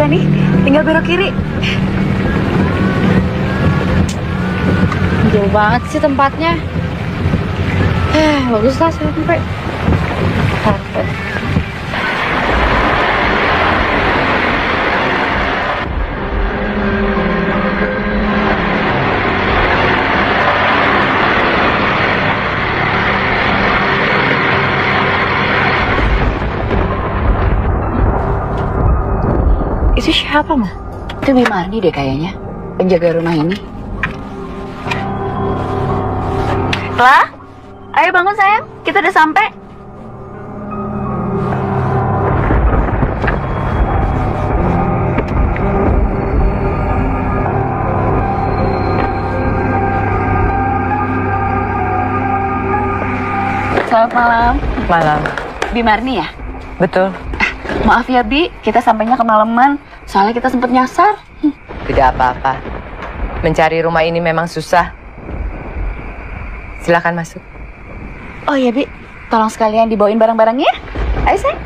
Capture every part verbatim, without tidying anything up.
ya nih, tinggal belok kiri. Jauh banget sih tempatnya. Eh, bagus lah sampai. Takut. Itu siapa, Ma? Itu Bimarni deh kayaknya, penjaga rumah ini. Lah, ayo bangun sayang, kita udah sampai. Selamat malam. Malam. Bimarni ya? Betul. Maaf ya Bi, kita sampainya kemalaman. Soalnya kita sempat nyasar. Tidak apa-apa. Mencari rumah ini memang susah. Silakan masuk. Oh iya Bi, tolong sekalian dibawain barang-barangnya. Ayo sayang.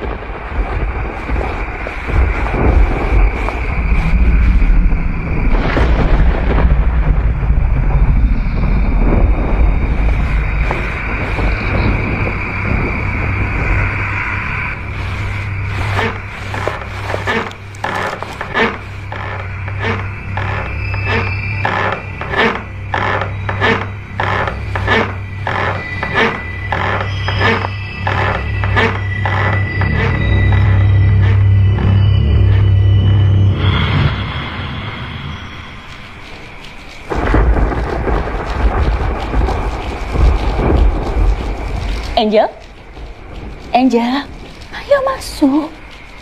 Angel? Angel, ayo masuk.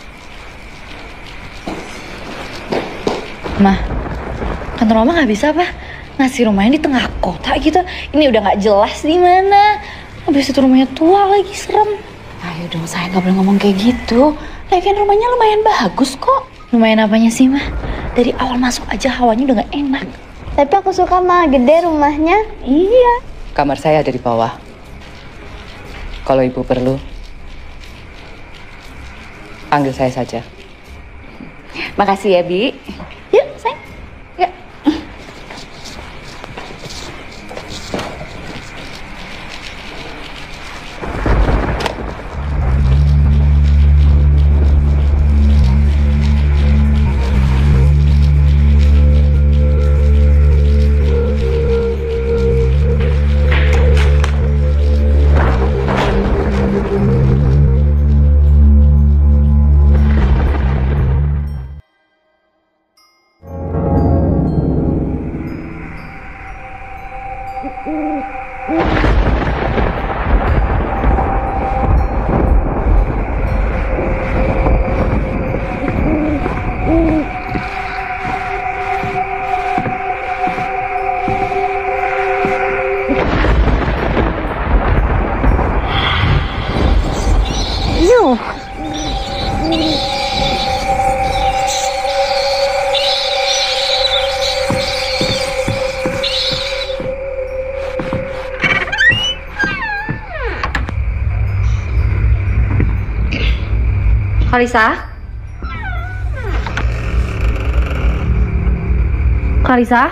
Mah, kantor mama nggak bisa apa? Ngasih rumahnya di tengah kota gitu. Ini udah nggak jelas di mana. Habis itu rumahnya tua lagi, serem. Ayo dong sayang, nggak boleh ngomong kayak gitu. Lagian rumahnya lumayan bagus kok. Lumayan apanya sih, Mah? Dari awal masuk aja hawanya udah nggak enak. Tapi aku suka mah, gede rumahnya. Iya. Kamar saya ada di bawah. Kalau ibu perlu, panggil saya saja. Makasih ya Bi. Yuk sayang. Yuk. Kalisa? Kalisa?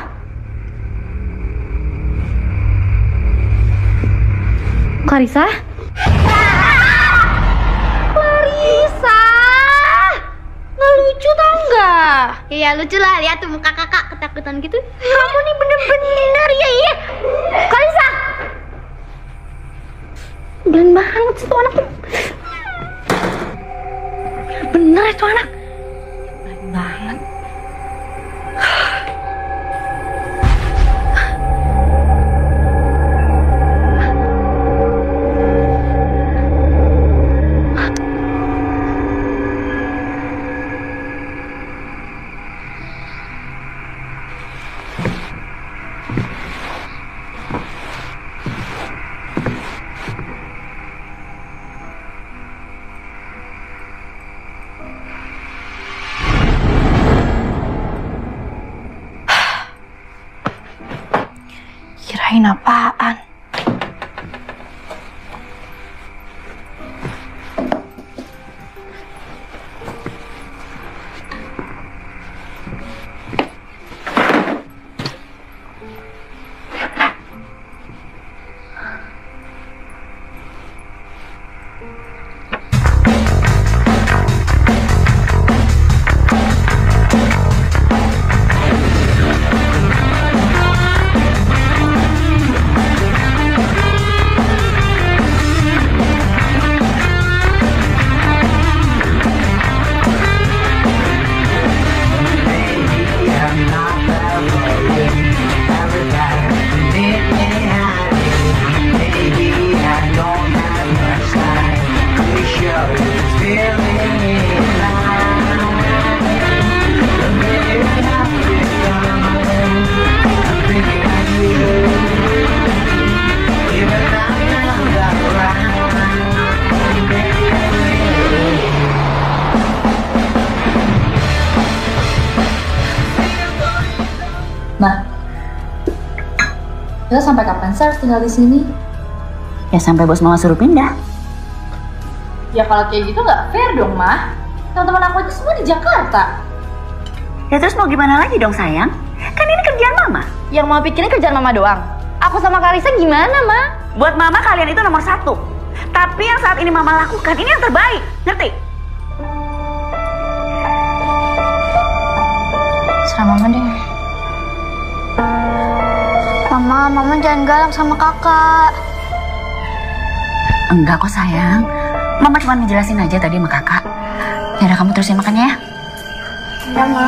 Kalisa? Kalisa! Nggak lucu tau nggak? Iya lucu lah, lihat tuh muka kakak ketakutan gitu. Kamu nih bener-bener ya iya. Kalisa! Belin banget sih tuh anak tuh. Bener itu anak. Belin banget. Kita sampai kapan sih harus tinggal di sini? Ya sampai bos mama suruh pindah. Ya kalau kayak gitu nggak fair dong, Ma. Teman-teman aku itu semua di Jakarta. Ya terus mau gimana lagi dong sayang? Kan ini kerjaan mama. Yang mau pikirin kerjaan Mama doang. Aku sama Karisa gimana, Ma? Buat mama kalian itu nomor satu. Tapi yang saat ini mama lakukan ini yang terbaik. Ngerti? Serah Mama deh. Mama, Mama jangan galak sama kakak. Enggak kok sayang. Mama cuma ngejelasin aja tadi sama kakak. Yaudah kamu terusin makannya ya. Ya, Ma.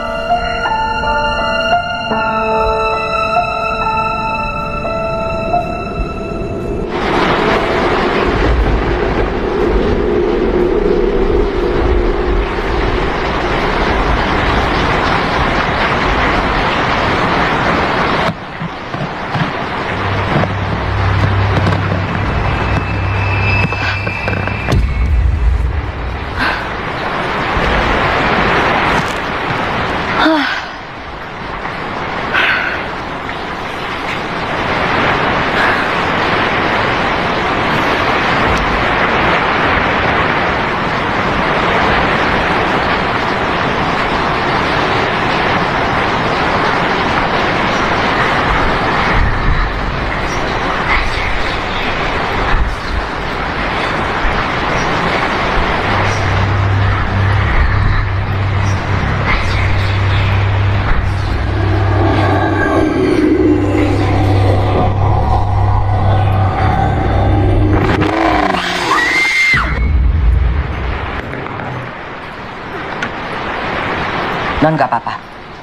Non gak apa-apa.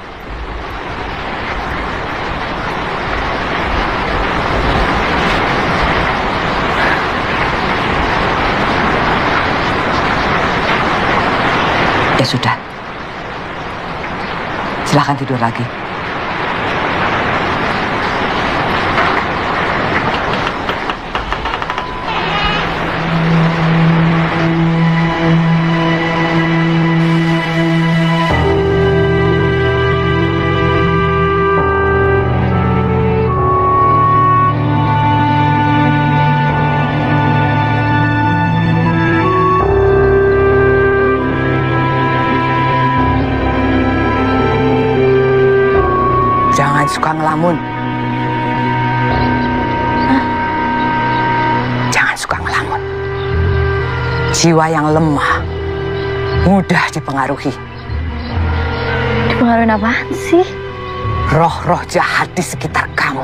Ya sudah. Silahkan tidur lagi. Jangan suka ngelamun. Hah? Jangan suka ngelamun. Jiwa yang lemah, mudah dipengaruhi. Dipengaruhin apaan sih? Roh-roh jahat di sekitar kamu.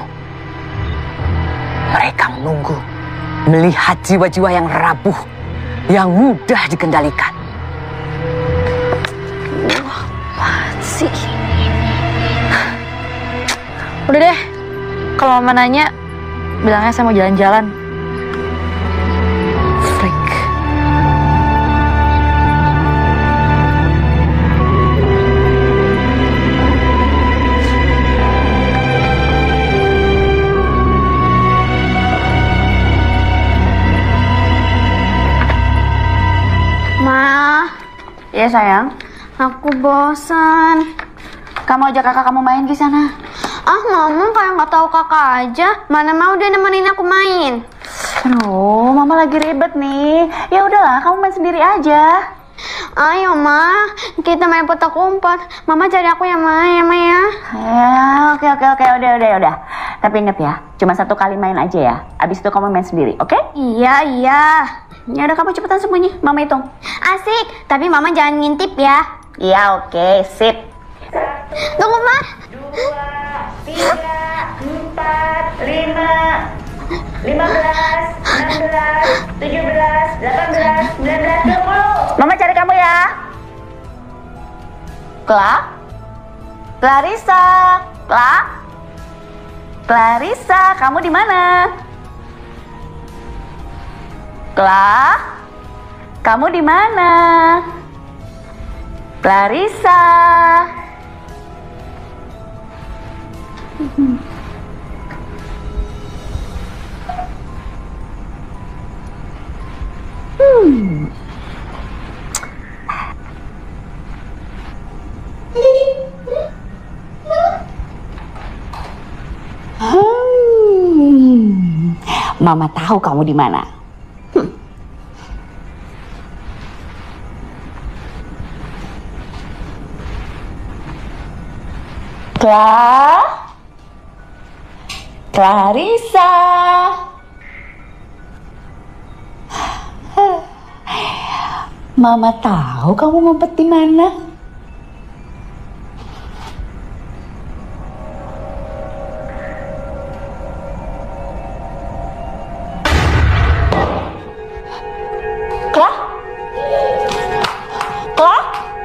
Mereka menunggu, melihat jiwa-jiwa yang rapuh, yang mudah dikendalikan. Wah, apaan sih? Udah deh, kalau Mama nanya, bilangnya saya mau jalan-jalan. Freak. Ma, Iya sayang. aku bosan. Kamu ajak kakak kamu main di sana. Ah, Mama kayak nggak tahu kakak aja. Mana mau dia nemenin aku main. Aduh, mama lagi ribet nih. Ya udahlah, kamu main sendiri aja. Ayo, Ma. Kita main petak umpet. Mama cari aku yang main, ya, Ma ya. Ya, oke oke oke, udah udah udah. Tapi inget ya, cuma satu kali main aja ya. Abis itu kamu main sendiri, oke? Iya, iya. Ya udah, kamu cepetan sembunyi, mama hitung. Asik, tapi Mama jangan ngintip ya. Iya, oke, sip. Tunggu, Ma. Tiga, empat, lima, lima belas, enam belas, tujuh belas, delapan belas, sembilan belas, dua puluh. Mama cari kamu ya. Kla? Clarissa, Kla? Clarissa, kamu di mana? Kla? Kamu di mana? Clarissa. Hmm. Hmm. Mama tahu kamu di mana. Hmm. Kla, Clarissa. Mama tahu kamu ngumpet di mana. Kla, Kla,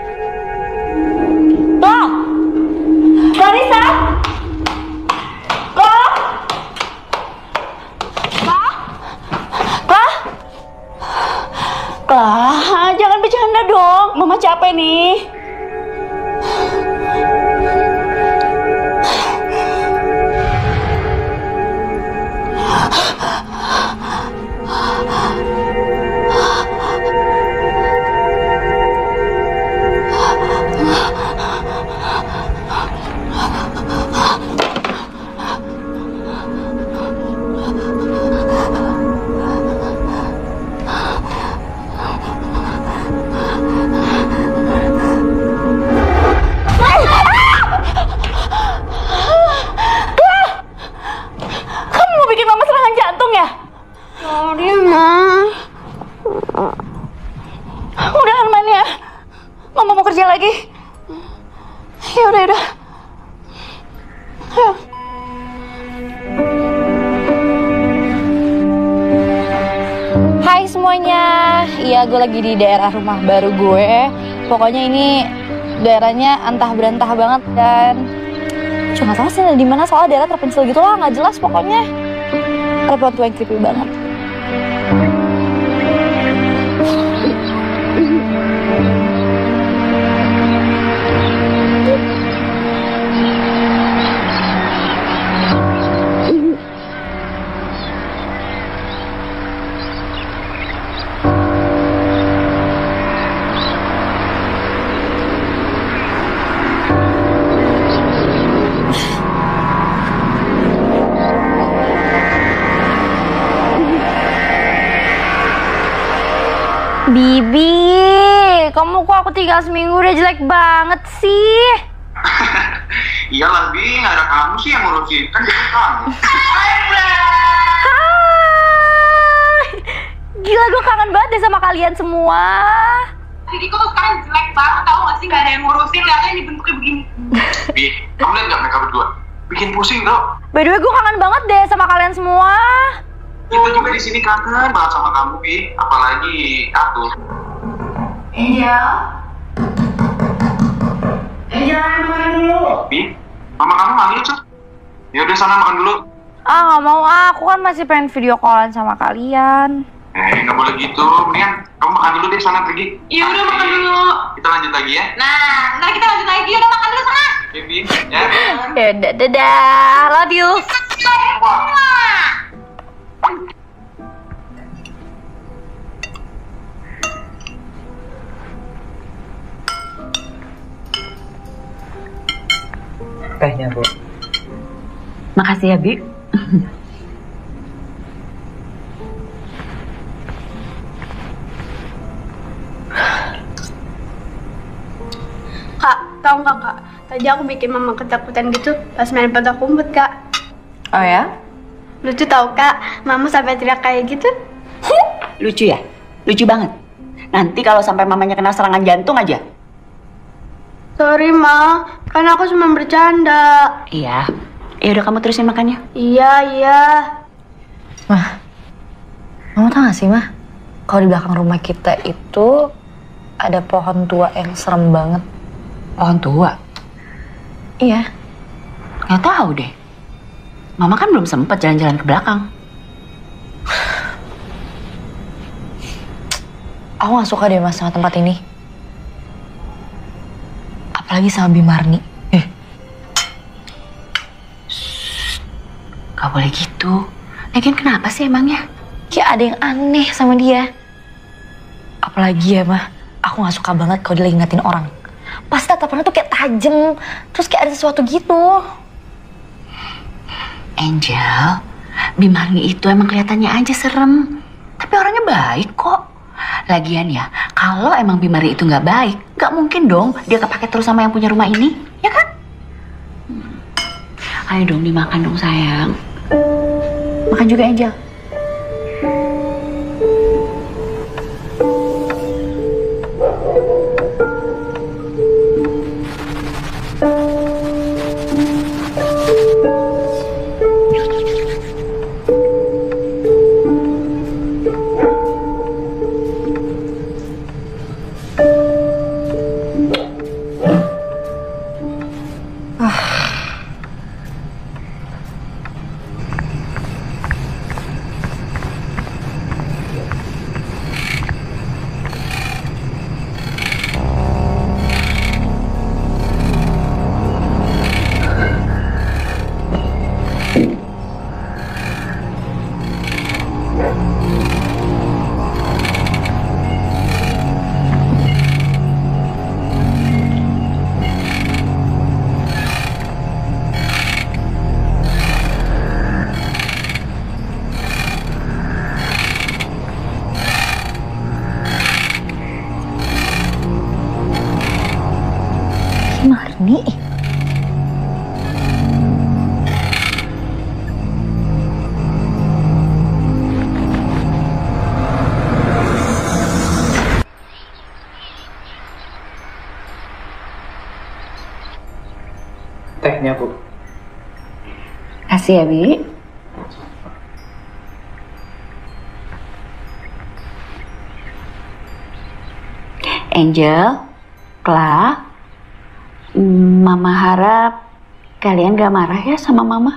Kla, Clarissa, Kla, Kla, Kla, Kla, jangan bercanda dong, Mama capek nih. Ya udah, udah. Ayo. Hai semuanya, iya gue lagi di daerah rumah baru gue. Pokoknya ini daerahnya antah berantah banget dan cuma tahu sih di mana, soalnya daerah terpencil gitu lah, nggak jelas pokoknya. Ada plot yang creepy banget. Bibi, kamu kok aku tinggal seminggu udah jelek banget sih? Iyalah Bi, nggak ada kamu sih yang ngurusin, kan jadi kamu. Hai! Gila, gue kangen banget deh sama kalian semua. Jadi kok sekarang jelek banget, tau gak sih, nggak ada yang ngurusin, lihatnya ini bentuknya begini. Bi, kamu lihat nggak mereka berdua? Bikin pusing tau. By the way, gue kangen banget deh sama kalian semua. Kita juga di sini kangen banget sama kamu, Bi. Apalagi aku. Angel, Angel makan dulu. Bi, mama kamu manggil tuh. Ya udah sana makan dulu. Ah nggak mau ah, aku kan masih pengen video callan sama kalian. Eh nggak boleh gitu, mendingan kamu makan dulu deh sana pergi. Iya udah makan dulu. Kita lanjut lagi ya. Nah, ntar kita lanjut lagi, udah makan dulu sana. Ya Bi, ya. Dadah, dadah, love you. Wah. Tehnya, Bu. Makasih ya, Bi. Kak, tau nggak kak? Tadi aku bikin mama ketakutan gitu pas main petak umpet kak. Oh ya? Lucu tau kak, mama sampai teriak kayak gitu. Lucu ya? Lucu banget. Nanti kalau sampai mamanya kena serangan jantung aja. Sorry ma, kan aku cuma bercanda. Iya. Ya udah kamu terusin makannya. Iya, iya. Mah, kamu tau gak sih mah? Kalau di belakang rumah kita itu ada pohon tua yang serem banget. Pohon tua? Iya. Nggak tahu deh. Mama kan belum sempat jalan-jalan ke belakang. Aku gak suka deh mas sama tempat ini. Apalagi sama Bimarni. Eh. Gak boleh gitu. Lagian kenapa sih emangnya? Kayak ada yang aneh sama dia. Apalagi ya mah, aku gak suka banget kalau dia lagi ngatin orang. Pas tatapannya tuh kayak tajem, terus kayak ada sesuatu gitu. Angel, Bimarni itu emang kelihatannya aja serem, tapi orangnya baik kok. Lagian ya, kalau emang Bimarni itu nggak baik, nggak mungkin dong dia kepake terus sama yang punya rumah ini, ya kan? Hmm. Ayo dong dimakan dong sayang. Makan juga Angel. Marni. Tehnya, Bu. Kasih ya, Bi. Angel, Kla, Mama harap kalian gak marah ya sama Mama.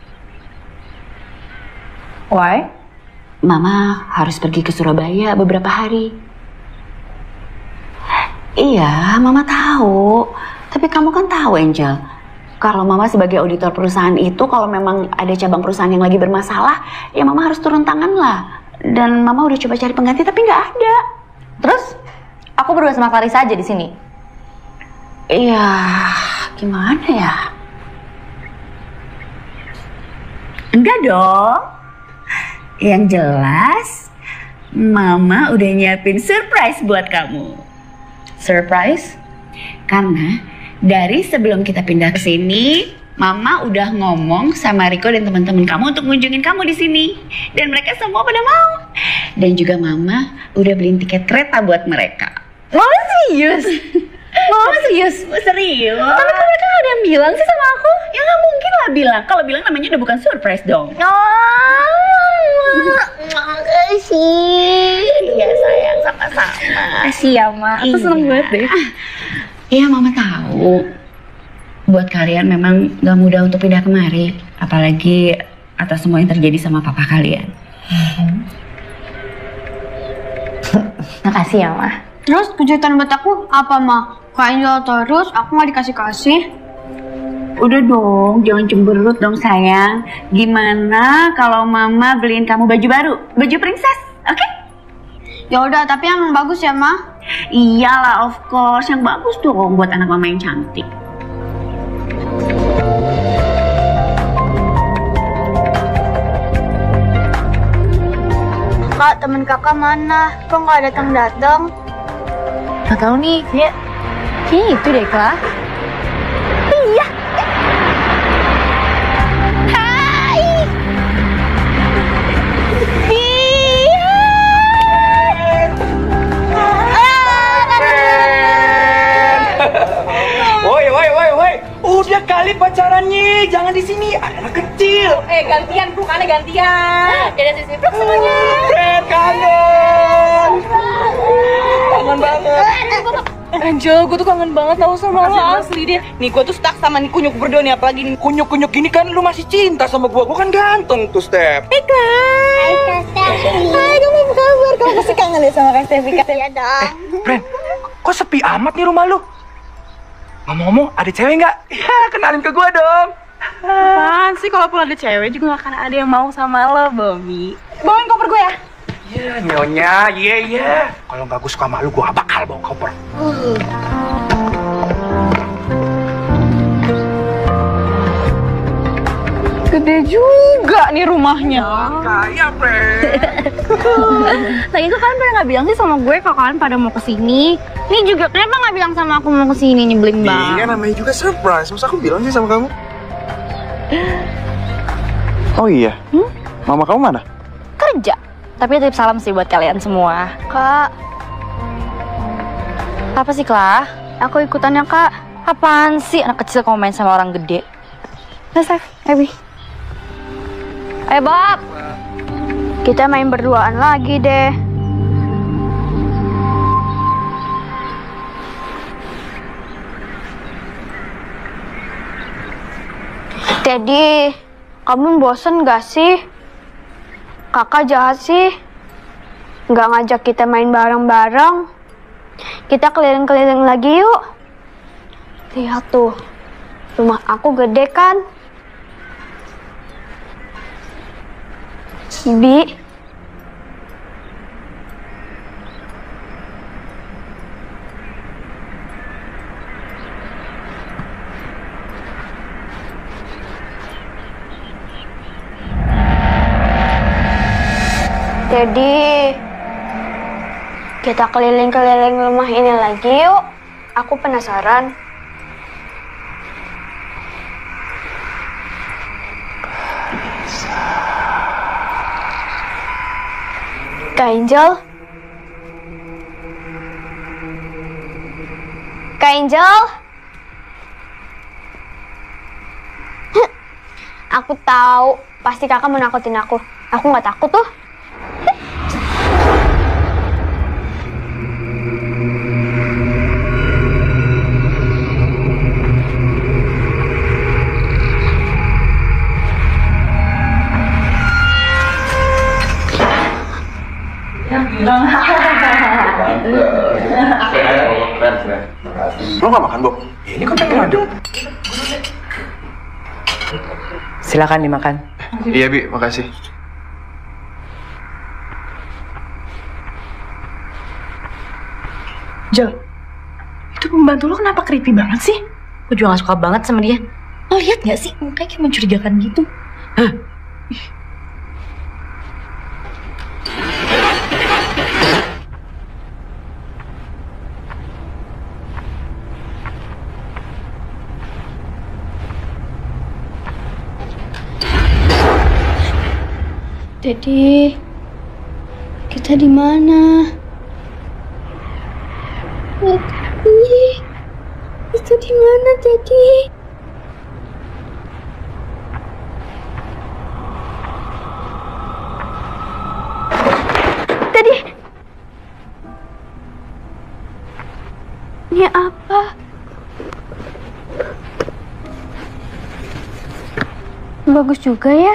Why? Mama harus pergi ke Surabaya beberapa hari. Iya, Mama tahu. Tapi kamu kan tahu, Angel. Kalau Mama sebagai auditor perusahaan itu, kalau memang ada cabang perusahaan yang lagi bermasalah, ya Mama harus turun tangan lah. Dan Mama udah coba cari pengganti, tapi nggak ada. Terus, aku berdua sama Clarissa aja di sini. Iya, gimana ya? Enggak dong. Yang jelas, Mama udah nyiapin surprise buat kamu. Surprise? Karena dari sebelum kita pindah ke sini, Mama udah ngomong sama Riko dan teman-teman kamu untuk ngunjungin kamu di sini. Dan mereka semua pada mau. Dan juga Mama udah beliin tiket kereta buat mereka. Mama serius? Mama serius? Serius? Tapi kok mereka gak ada yang bilang sih sama aku? Ya nggak mungkin lah bilang. Kalau bilang namanya udah bukan surprise dong. Oh, makasih. Iya sayang, sama-sama. Makasih ya, Ma. Aku Iya. seneng banget deh. Iya, Mama tahu. Buat kalian memang gak mudah untuk pindah kemari. Apalagi atas semua yang terjadi sama papa kalian. Makasih ya, Ma. Terus kejutan buat aku apa, Ma? Kak Angel terus, aku nggak dikasih-kasih. Udah dong, jangan cemberut dong sayang. Gimana kalau Mama beliin kamu baju baru? Baju princess, oke? Okay? Ya udah, tapi yang bagus ya, Ma. Iyalah, of course. Yang bagus dong buat anak Mama yang cantik. Kak, temen kakak mana? Kok nggak datang-datang? Gak tau nih, kayak kayaknya itu deh, Kak. Iya. Hai. Iya. Woi, woi, woi, woi. Udah kali pacarannya, jangan di sini. Ada anak kecil. Eh gantian, bukannya gantian. Dadah sisi vlog semuanya. Fred, kangen. Kangen banget. Angel, gue tuh kangen banget tau sama lo asli deh. Nih gue tuh stuck sama nih kunyuk berdua nih, apalagi nih. Kunyuk-kunyuk gini kan lu masih cinta sama gua. Gua kan ganteng tuh, Step. Hai Kak Steffi. Hai, kamu apa kabar? Kamu pasti kangen ya sama Kak Steffi? Iya dong. Eh, Fred, kok sepi amat nih rumah lu? Ngomong-ngomong, ada cewek nggak? Ya, kenalin ke gua dong. Apaan sih, kalaupun ada cewek juga gak akan ada yang mau sama lo, Bobby. Bawain koper gue ya. Iya, nyonya, iya, iya. Kalau nggak gua suka sama lu, gua bakal bawa koper. Gede Gede juga nih rumahnya. Kaya, Fred. Tadi itu kalian pada nggak bilang sih sama gue kalau kalian pada mau kesini. Ini juga kenapa nggak bilang sama aku mau kesini, nyebelin banget. Iya, namanya juga surprise. Masa aku bilang sih sama kamu? Oh iya, hmm? Mama kamu mana? Kerja. Tapi titip salam sih buat kalian semua. Kak, Apa sih, Klah? aku ikutannya Kak. Apaan sih anak kecil kalau main sama orang gede? Nah, Steph, Ebi. Ayo, Bob. Kita main berduaan lagi deh. Teddy, kamu bosen gak sih? Kakak jahat sih. Gak ngajak kita main bareng-bareng. Kita keliling-keliling lagi yuk. Lihat tuh, rumah aku gede kan? Bi, jadi kita keliling-keliling rumah ini lagi yuk. Aku penasaran. Kak Angel? Kak Angel? Aku tahu, pasti kakak mau nakutin aku. Aku nggak takut tuh. Lo gak makan, Bob? Ini kan pengen ada. Silakan dimakan. Iya, Bi, makasih. Jel, itu pembantu lo kenapa creepy banget sih? Gue juga gak suka banget sama dia. Lo lihat gak sih mukanya kayak mencurigakan gitu? Hah? Teddy, kita di mana? Teddy, kita di mana, Teddy? Teddy, ini apa? Bagus juga ya.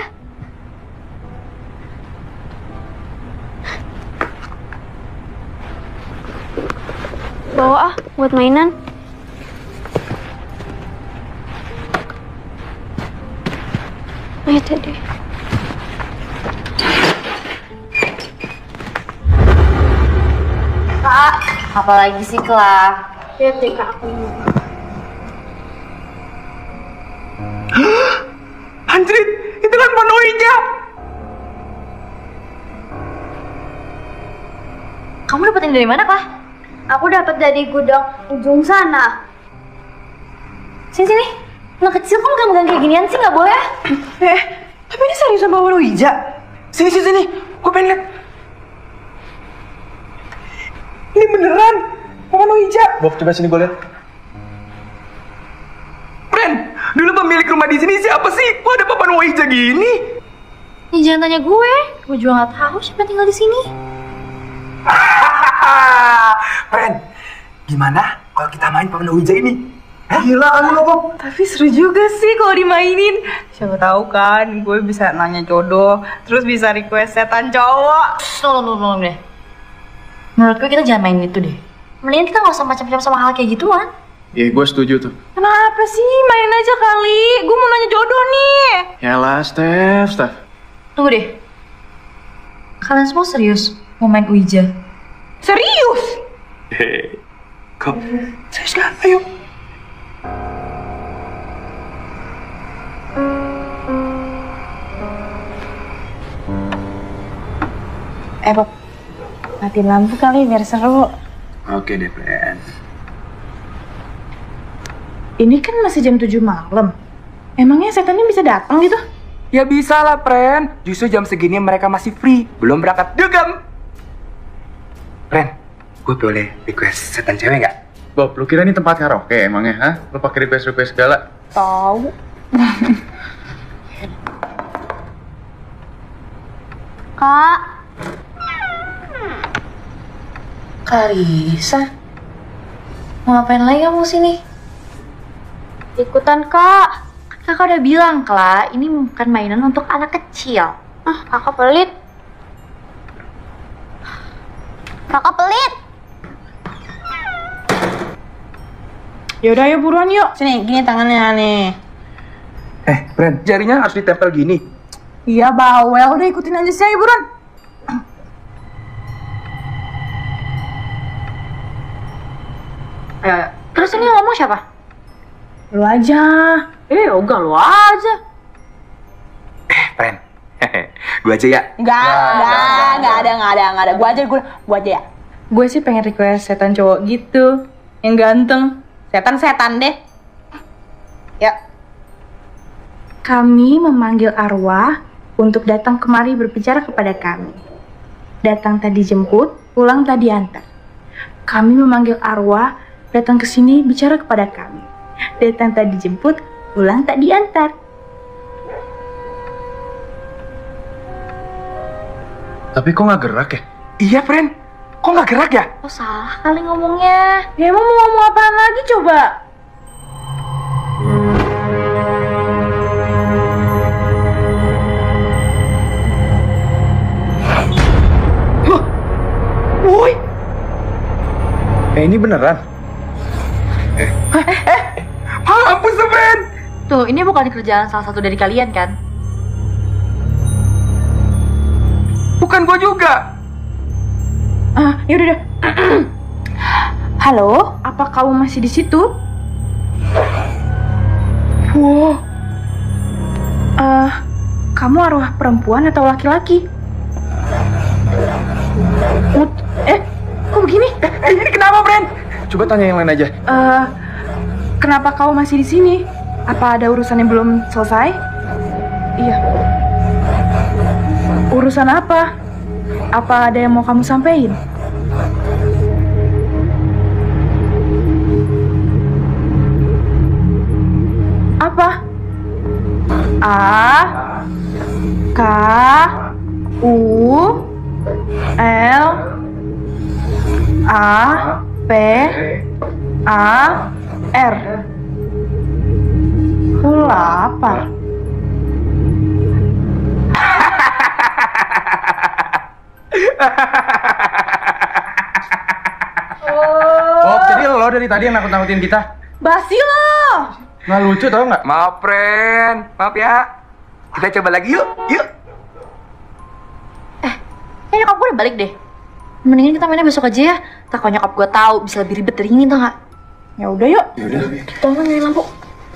Bawa ah, buat mainan. Ayo Teddy. Kak, apalagi sih, Klah? Lihat deh Kak, aku. Anjrit, itu kan Pak Noija. Kamu dapetin dari mana, Klah? Aku dapat dari gudang ujung sana. Sini, sini. Anak kecil kok megang-megang kayak ginian sih, nggak boleh. Eh, tapi ini seriusan Pak Noija. Sini, sini, sini. Gue pengen lihat. Ini beneran Pak Noija. Bob, coba sini gue lihat. Ren, dulu pemilik rumah di sini siapa sih? Kok ada Papa Noija gini? Ya, jangan tanya gue. Gue juga nggak tahu siapa yang tinggal di sini. Ren, gimana kalau kita main Papa Noija ini? Hah? Gila kamu lo, Bob. Tapi seru juga sih kalau dimainin. Siapa tahu kan, gue bisa nanya jodoh, terus bisa request setan cowok. Tolong, tolong, tolong deh. Menurut gue kita jangan main itu deh. Mendingan kita nggak usah macam-macam sama hal kayak gituan. Iya, gue setuju tuh. Kenapa sih? Main aja kali. Gue mau nanya jodoh nih. Yalah, Steph, Steph. Tunggu deh. Kalian semua serius mau main Ouija? Serius? Hei, kok serius kan? Ayo. Eh, Pop. Matiin lampu kali biar seru. Oke deh, Pren. Ini kan masih jam tujuh malam. Emangnya setannya bisa datang gitu? Ya bisa lah, Pren. Justru jam segini mereka masih free. Belum berangkat dugem. Pren, gue boleh request setan cewek nggak? Bob, lu kira ini tempat karaoke emangnya, hah? Lu pakai request-request segala? Tahu. Kak. Karisa. Mau ngapain lagi kamu sini? Ikutan, Kak. Kakak udah bilang, Kak, ini bukan mainan untuk anak kecil. Ah, kakak pelit. Kakak pelit. Yaudah, ayo buruan yuk. Sini, gini tangannya nih. Eh, Pren, jarinya harus ditempel gini. Iya, bawel. Udah ikutin aja sih, ayo buruan. Eh, terus ini ngomong siapa? Lu aja. Eh, enggak lu aja. Eh, Pren. Gue aja ya. Enggak, enggak, enggak ada, enggak ada, enggak ada. Gua aja, gua, gua aja ya. Gue sih pengen request setan cowok gitu, yang ganteng. Setan-setan deh. Ya. Kami memanggil arwah untuk datang kemari berbicara kepada kami. Datang tadi jemput, pulang tadi antar. Kami memanggil arwah datang ke sini bicara kepada kami. Datang tadi jemput, pulang tak diantar. Tapi kok nggak gerak ya? Iya, Pren. Kok nggak gerak ya? Oh, salah kali ngomongnya. Ya emang mau ngomong apaan lagi coba? Huh? Woi. Eh, ini beneran? Eh, eh, eh. Ampun, Pren. Tuh, ini bukan kerjaan salah satu dari kalian kan? Bukan gua juga. Ah, yaudah deh. Halo, apa kamu masih di situ? Wow. Uh, kamu arwah perempuan atau laki-laki? Eh, kok begini? Eh, eh, ini kenapa, Pren? Coba tanya yang lain aja. Uh, kenapa kamu masih di sini? Apa ada urusan yang belum selesai? Iya. Urusan apa? Apa ada yang mau kamu sampaikan? Apa? A K U L A P A R. Lapar. Bob, jadi lo dari tadi yang nakut-nakutin kita? Basi lo. Nggak lucu tau nggak? Maaf, Pren. Maaf ya. Kita coba lagi yuk. Yuk. Eh, kayaknya nyokap gue udah balik deh. Mendingan kita mainnya besok aja ya. Tak kalau nyokap gue tahu bisa lebih ribet dari ini, tau nggak? Ya udah yuk. Ya udah. Tolong nyalain lampu.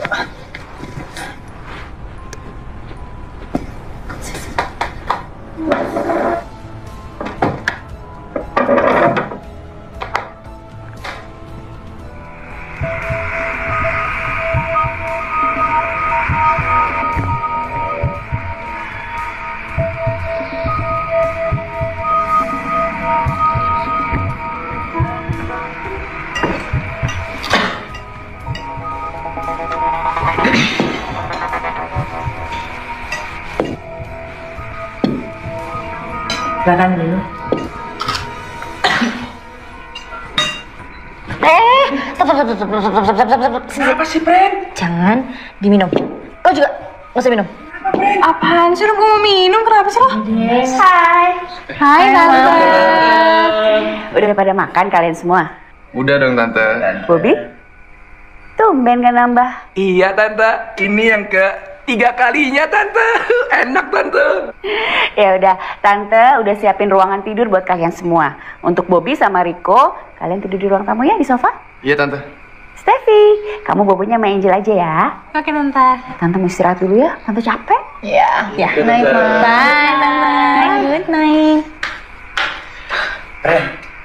Silakan dulu. Eh, stop, stop, stop, stop, stop, stop, stop, stop, stop. Kenapa sih, Pren? Jangan diminum. Lo juga nggak usah minum. Apaan sih lo mau minum? Kenapa sih lo? Hai. Hai, Tante. Udah pada makan kalian semua? Udah dong, Tante. Bobby? Tumben gak nambah? Iya, Tante. Ini yang ke tiga kalinya, Tante. Enak, Tante. Ya udah, Tante udah siapin ruangan tidur buat kalian semua. Untuk Bobby sama Rico, kalian tidur di ruang tamu ya, di sofa. Iya, Tante. Steffi, kamu bobonya sama Angel aja ya. Oke, Tante. Tante mau istirahat dulu ya, Tante capek. Iya. Ya, night, bye, bye, good night. Ren.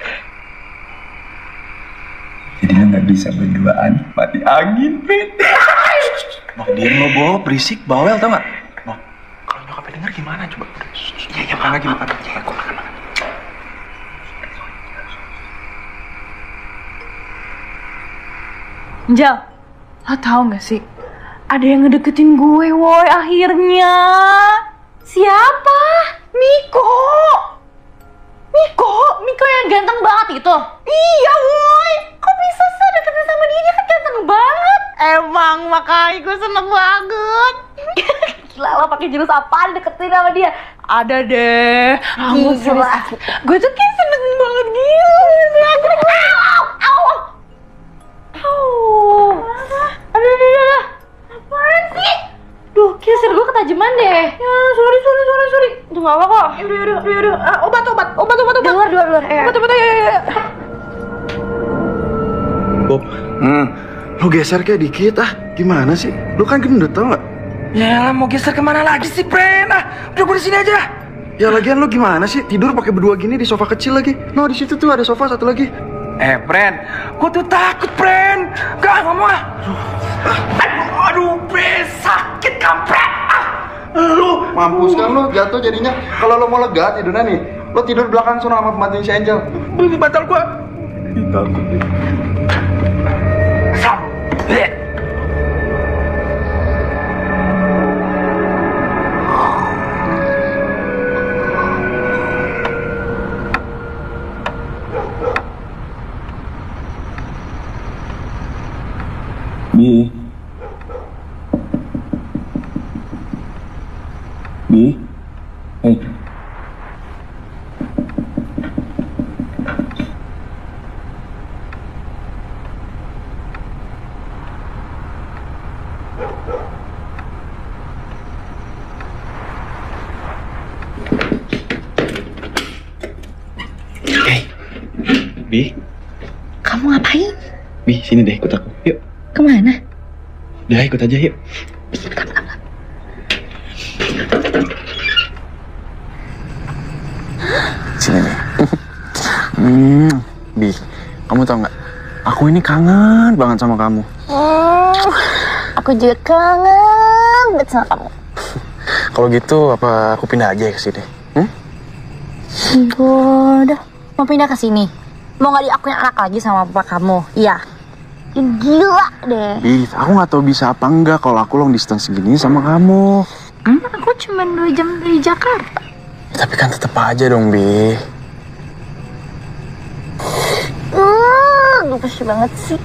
Jadi lo nggak bisa berduaan, mati angin, Ben. Bang, diam lo, Bo. Berisik, bawel, tau gak? Bang, kalau nyokapnya denger gimana coba? Iya, iya, makan lagi, makan. Iya, gue makan, makan. Jal, lo tau gak sih? Ada yang ngedeketin gue, woi, akhirnya. Siapa? Miko. Miko? Miko yang ganteng banget itu? Iya, woi. Kok bisa sih deketin sama dia? Dia kan ganteng banget. Emang, makanya gue seneng banget. Gila, lo pakai jurus apa deketin sama dia? Ada deh. Aku serius. Gue tuh kayak seneng banget gitu. Au, au. Au. Aduh, aduh, aduh. Apaan sih? Duh, kisir gue ketajaman deh. Ya, sorry, sorry, sorry, sorry. Itu gak apa kok. Yaudah, yaudah, yaudah, yaudah. Ah, obat, obat, obat, obat, obat. Luar, luar, luar. Obat, obat, ya, ya, ya. Bob, hmm, lo geser kayak dikit ah. Gimana sih? Lo kan gendut tau gak? Ya mau geser kemana lagi sih, Pren? Ah, udah gue di sini aja. Ya lagian lo gimana sih? Tidur pakai berdua gini di sofa kecil lagi. No, di situ tuh ada sofa satu lagi. Eh, Pren, gue tuh takut, Pren. Gak, gak mau ah. Aduh, aduh, Pren, sakit kampret. Ah, lu Mampus kan lo jatuh jadinya. Kalau lo mau lega tidurnya nih, lo tidur belakang sono sama pembantunya si Angel. Ini batal gue. Takut deh. Bi. Bi. Hey. Hey. Bi. Kamu ngapain? Bi, sini deh ikut aku. Yuk. Kemana? Udah ikut aja yuk. Sini nih. hmm, Bi, kamu tau nggak? Aku ini kangen banget sama kamu. Hmm, aku juga kangen banget sama kamu. Kalau gitu apa aku pindah aja ke sini? Hmm? Udah, mau pindah ke sini. Mau nggak diakuin anak lagi sama papa kamu? Iya. Gila deh. Bi, aku nggak tahu bisa apa enggak kalau aku long distance segini sama kamu. Hmm, aku cuma dua jam dari Jakarta. Ya, tapi kan tetep aja dong, Bi. Hmm, gemes banget sih.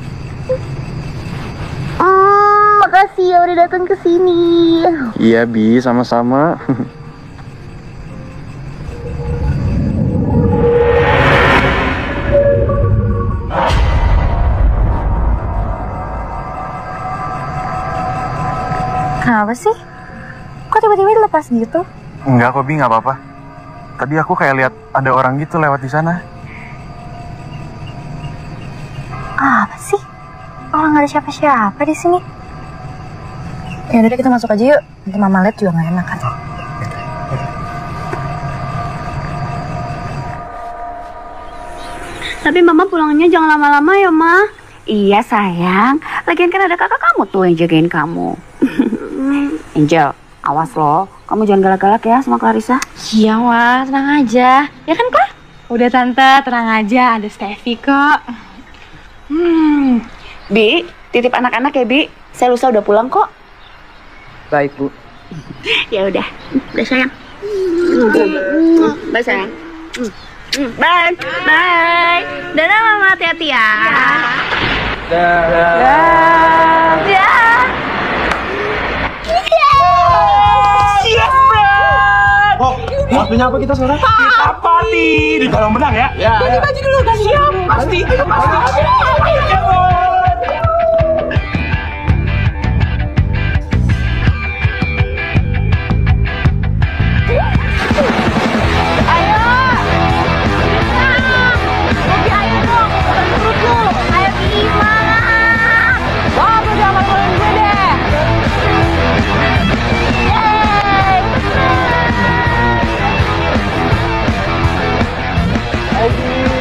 Hmm, makasih ya udah datang ke sini. Iya, Bi, sama-sama. Kenapa sih? Kok tiba-tiba dilepas gitu? Enggak kok, Bi, nggak apa-apa. Tadi aku kayak lihat ada orang gitu lewat di sana. Apa sih? Orang nggak ada siapa-siapa di sini. Ya udah kita masuk aja yuk. Nanti mama lihat juga nggak enak kan. Tapi mama pulangnya jangan lama-lama ya, Ma. Iya sayang, lagian kan ada kakak kamu tuh yang jagain kamu. Angel, awas loh, kamu jangan galak-galak ya sama Clarissa. Iya, Wah, tenang aja. Ya kan, Kak? Udah Tante, tenang aja, ada Steffi kok. Hmm, Bi, titip anak-anak ya, Bi. Saya lusa udah pulang kok. Baik, Bu. Ya udah, udah sayang. Bye sayang. Bye, bye. Dadah mama, hati-hati ya. Dadah. Ya. Yes, Fred. Oh, waktunya apa kita sekarang? Kita party di kolam benang ya. Ya. Ganti baju dulu, ganti. Siap, pasti. Pasti. Yeay.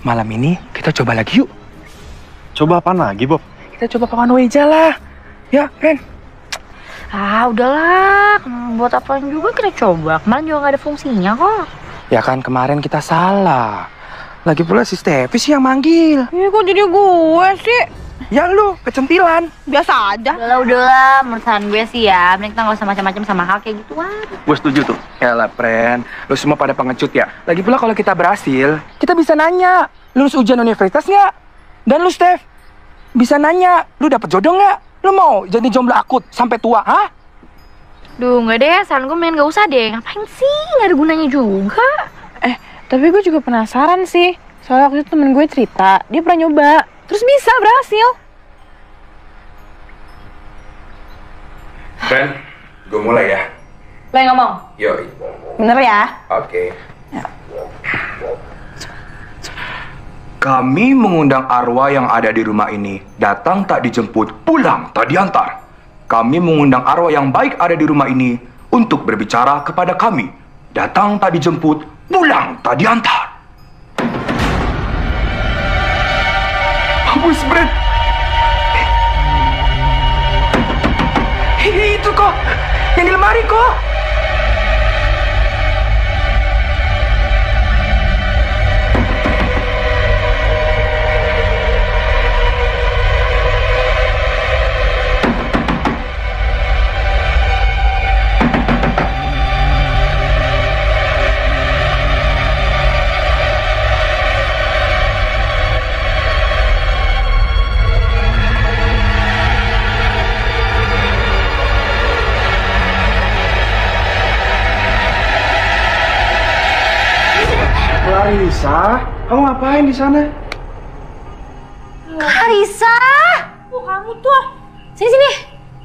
malam ini kita coba lagi yuk. Coba apa lagi, Bob? Kita coba paman Weja lah. Ya, Ren. Ah, udahlah. Buat apaan juga kita coba. Kemarin juga nggak ada fungsinya kok. Ya kan kemarin kita salah. Lagi pula si Steffi sih yang manggil. Ya kok jadi gue sih? Ya lu, kecentilan. Biasa aja. Udahlah, udahlah. Menurut saran gue sih ya, mending kita nggak usah macam-macam sama hal kayak gituan. Gue setuju tuh. Yalah, Pren. Lu semua pada pengecut ya. Lagi pula kalau kita berhasil, kita bisa nanya, lulus ujian universitas nggak? Dan lu, Steph, bisa nanya, lu dapet jodoh nggak? Lu mau jadi jomblo akut sampai tua, hah? Duh, nggak deh. Saran gue mending nggak usah deh. Ngapain sih? Nggak ada gunanya juga. Eh, tapi gue juga penasaran sih. Soalnya waktu itu temen gue cerita, dia pernah nyoba. Terus bisa berhasil. Pren, gue mulai ya. Lo yang ngomong? Yoi. Bener ya? Oke. Ya. Kami mengundang arwah yang ada di rumah ini. Datang tak dijemput, pulang tak diantar. Kami mengundang arwah yang baik ada di rumah ini untuk berbicara kepada kami. Datang tak dijemput, pulang tak diantar. Hapus, Brad. Itu kok, yang di lemari kok. Clarissa, kamu ngapain di sana? Clarissa! Oh, kamu tuh. Sini, sini.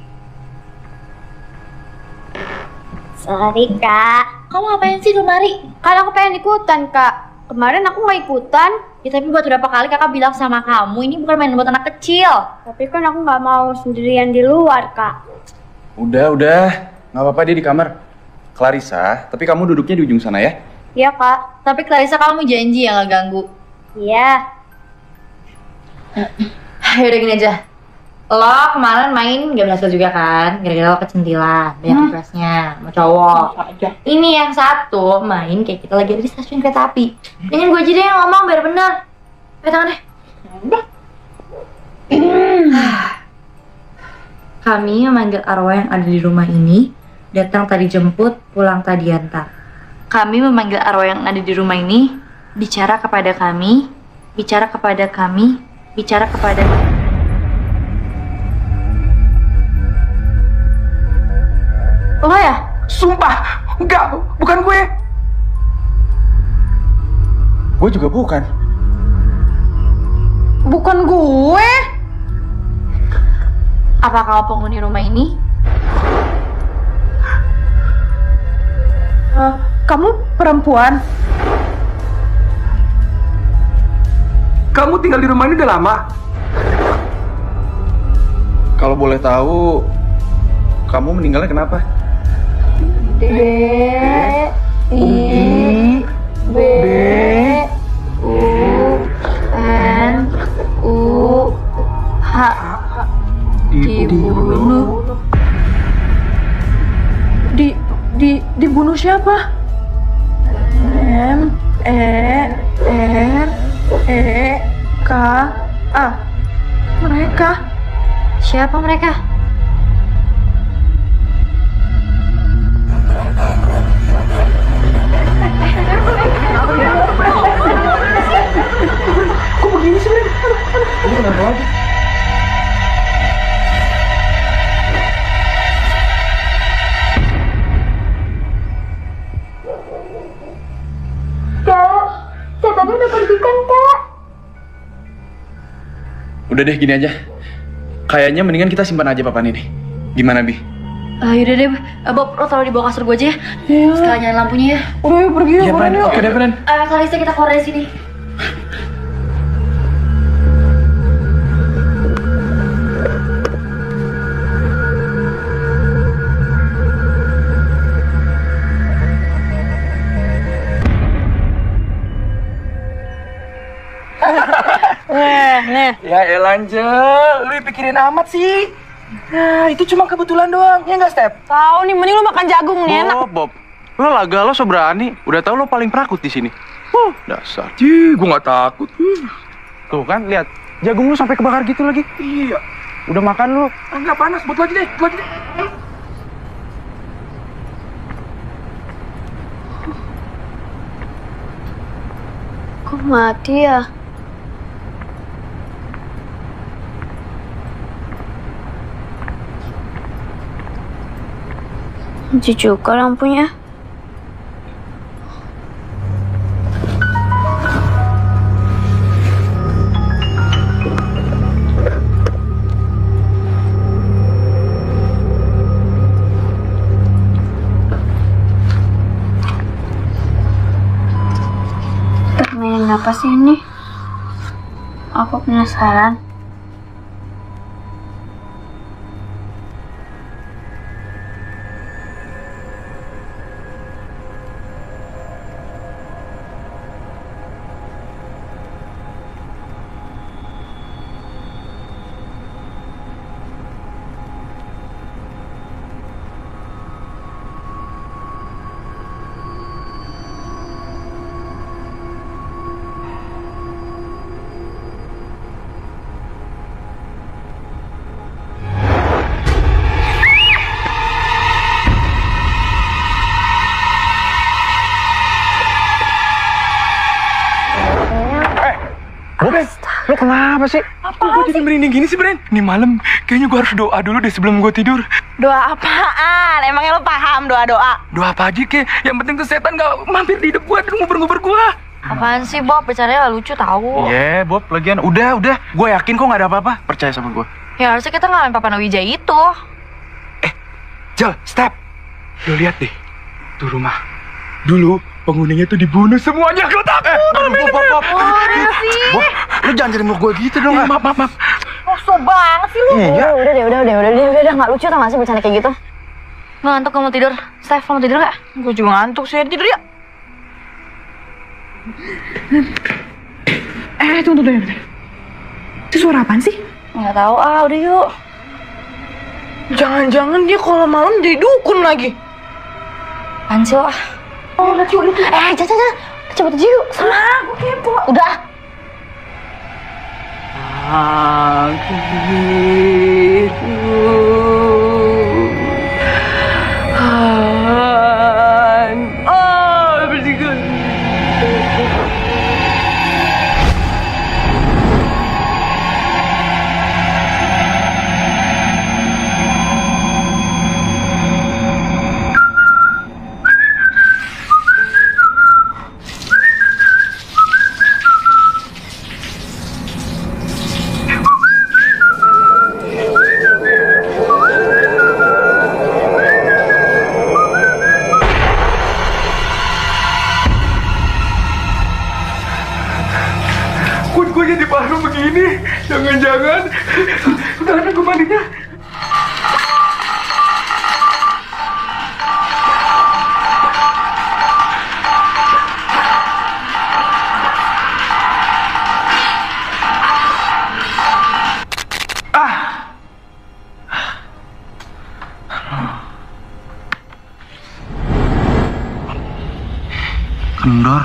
Sorry, Kak. Kamu ngapain sih di lemari? Kan aku pengen ikutan, Kak. Kemarin aku nggak ikutan. Ya tapi buat berapa kali kakak bilang sama kamu, ini bukan main buat anak kecil. Tapi kan aku nggak mau sendirian di luar, Kak. Udah, udah. Nggak apa-apa, dia di kamar. Clarissa, tapi kamu duduknya di ujung sana ya? Iya, Kak. Tapi Clarissa, kamu janji ya nggak ganggu. Iya. Yaudah gini aja. Lo kemarin main gak berhasil juga kan? Gara-gara lo kecentilan, banyak tugasnya, sama cowok. Ini yang satu main kayak kita lagi ada di stasiun kereta api. Dengan gue aja deh yang ngomong biar bener. Ayo tangan deh. Kami memanggil arwah yang ada di rumah ini. Datang tadi jemput, pulang tadi antar. Kami memanggil arwah yang ada di rumah ini. Bicara kepada kami. Bicara kepada kami. Bicara kepada kami. Lo ya? Sumpah, enggak, bukan gue. Gue juga bukan. Bukan gue. Apa kau penghuni rumah ini? Uh, kamu perempuan? Kamu tinggal di rumah ini udah lama? Kalau boleh tahu, kamu meninggalnya kenapa? D I B U N U H. Dibunuh. Di di dibunuh siapa? M E R E K A. Mereka. Siapa mereka? Kok begini sih, Bren? Ini kenapa lagi? Kak, setannya udah pergi kan, Kak? Udah deh, gini aja. Kayaknya mendingan kita simpan aja papan ini. Gimana, Bi? Ah, yaudah deh, uh, Bob, lo taruh di bawah kasur gue aja ya. Iya. Sekalian nyalain lampunya ya. Udah yuk pergi yuk, Iya, buruan Pren. yuk. Oke deh, Pren. Uh, Clarissa, kita keluar dari sini. Ya elah Angel, lu pikirin amat sih. Nah, itu cuma kebetulan doang, ya nggak Step? Tahu nih, mending lu makan jagung nih enak. Bob, Bob, lo laga lo soberani, udah tahu lo paling prakut di sini. Huh, dasar. Cih, gua nggak takut. Tuh kan, lihat, jagung lu sampai kebakar gitu lagi. Iya. Udah makan lu? Enggak panas, buat lagi deh, buat lagi deh. Kok mati ya? Mati juga lampunya. Permainan apa sih ini? Aku penasaran. Lo kenapa sih? Apa gue jadi merinding gini sih, Bren? Ini malam, kayaknya gue harus doa dulu deh sebelum gue tidur. Doa apaan? Emangnya lo paham doa-doa? Doa apa aja, Ke? Yang penting tuh setan gak mampir di hidup gue dan nguber-nguber gue. Apaan sih, Bob? Bercandanya gak lucu tahu. Iya, yeah, Bob. Lagian udah, udah. Gue yakin kok gak ada apa-apa. Percaya sama gue. Ya harusnya kita ngalamin Papa Wijaya itu. Eh, Jel, Step. Lo lihat deh, tuh rumah. Dulu penghuninya tuh dibunuh semuanya, lo tau? Eh, aduh, Bob, Bob, Bob. Bob, lu jangan jadi mulut gue gitu dong. Eh, maaf, maaf, maaf. Kok banget sih lu? Iya. Udah deh, udah, udah, udah, udah, udah, nggak lucu tau gak sih bercanda kayak gitu? Ngantuk, kamu tidur. Steph, kamu tidur nggak? Gue juga ngantuk sih, tidur ya. Eh, tunggu, tunggu, tunggu. Itu suara apaan sih? Nggak tahu, ah, udah yuk. Jangan-jangan dia kalau malam jadi dukun lagi. Apaan sih lo? Oh, lihat yuk, lihat yuk. Eh, jangan, jangan. Cepet aja yuk. Sana, gue kepo. Udah. Aku hidup oh bersikap begini, jangan-jangan udah ada kembalinya. Ah, kendor.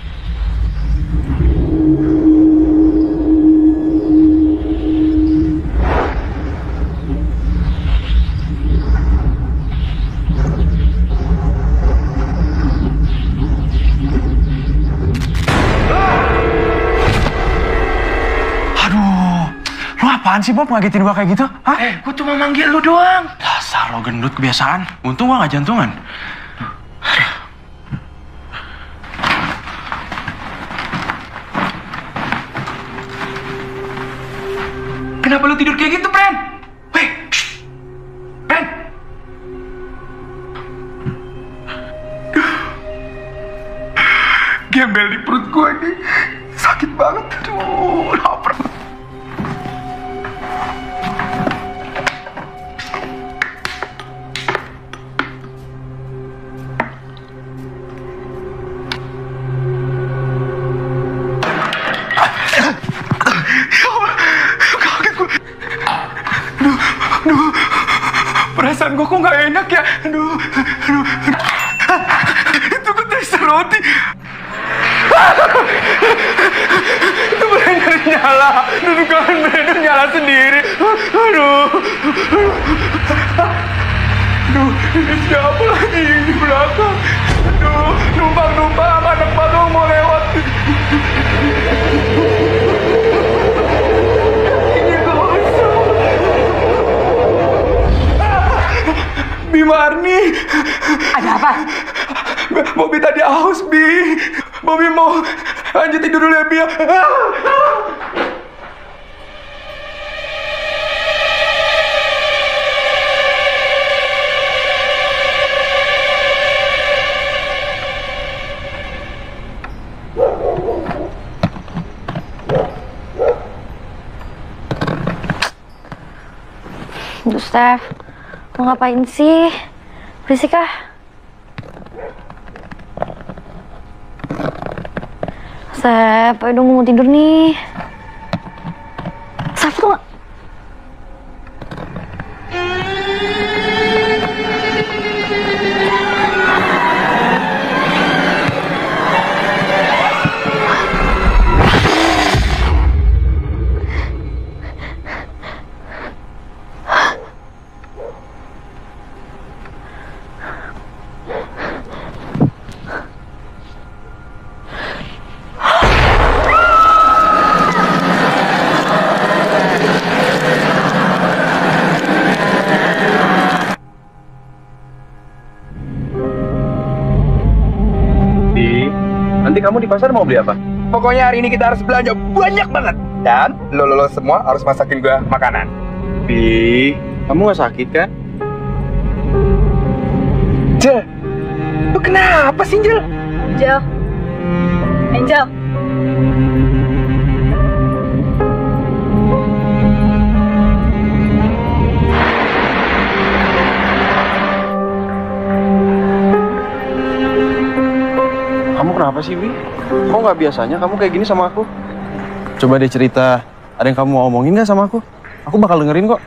Apaan sih Bob ngagetin gua kayak gitu? Hah? Eh, gua cuma manggil lu doang. Dasar lo gendut kebiasaan. Untung gua gak jantungan. Kenapa lu tidur kayak gitu, Pren? Weh, Pren. Gembel di perut gua ini sakit banget. Aduh, lapar. tenggorokan gue kok nggak enak ya. Aduh, aduh, aduh. Itu kan tekstur roti. Itu blender nyala. Dudukan blender nyala sendiri. Aduh. Aduh, ini siapa lagi yang di belakang? Aduh, numpang-numpang sama anak padang mau lewat. Ini kosong. Bimarni. Ada apa? Bobby tadi haus, Bi. Bobby mau lanjut tidur dulu ya, Bi. Duh, Steph, mau ngapain sih? Berisik ah. Steph, ayo dong mau tidur nih. Steph tuh gak... Nanti kamu di pasar mau beli apa? Pokoknya hari ini kita harus belanja banyak banget. Dan lo lo, lo semua harus masakin gue makanan. Bi, kamu gak sakit kan? Jel, lo kenapa sih Jel? Angel. Angel. Kamu kenapa sih, Bi? Kok nggak biasanya kamu kayak gini sama aku? Coba deh cerita, ada yang kamu mau omongin nggak sama aku? Aku bakal dengerin kok.